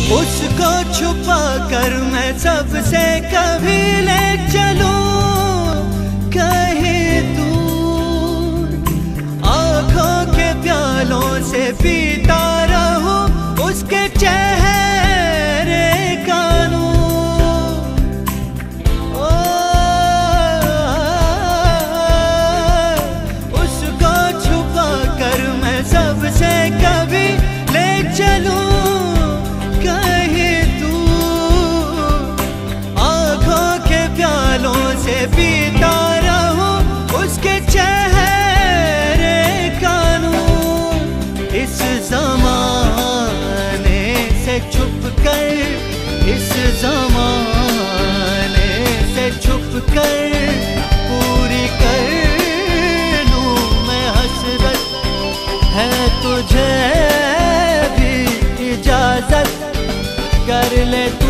उसको छुपा कर मैं सबसे कभी ले चलूं कहीं दूर, आँखों के प्यालों से पीता रहूं उसके चेहरे का नूर। उसको छुपा कर मैं सबसे कभी ले चलूं से पीता रहूं उसके चेहरे का नूर। इस ज़माने से छुप कर, इस ज़माने से छुप कर पूरी कर लूं मैं हसरत, है तुझे भी इजाज़त कर ले तू